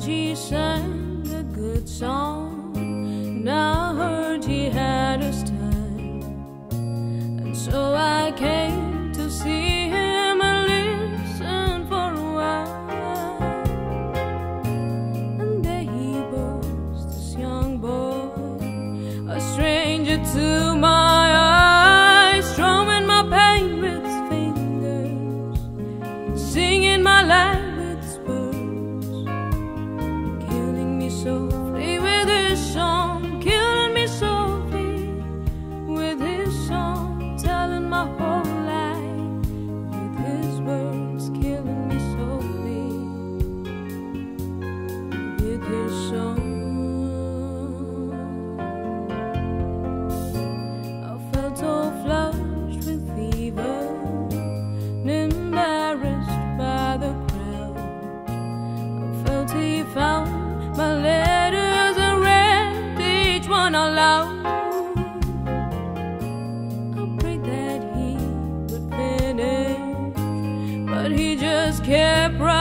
she sang a good song, and I heard he had a stand, and so I came to see him and listen for a while. And there he was, this young boy, a stranger to my eyes, strumming my pain with his fingers, singing my life with his words, killing me softly with his song, killing me softly with his song, telling my whole life with his words, killing me softly with his song. I felt all flushed with fever and embarrassed by the crowd. I felt he found my letters and read each one aloud. I prayed that he would finish, but he just kept writing.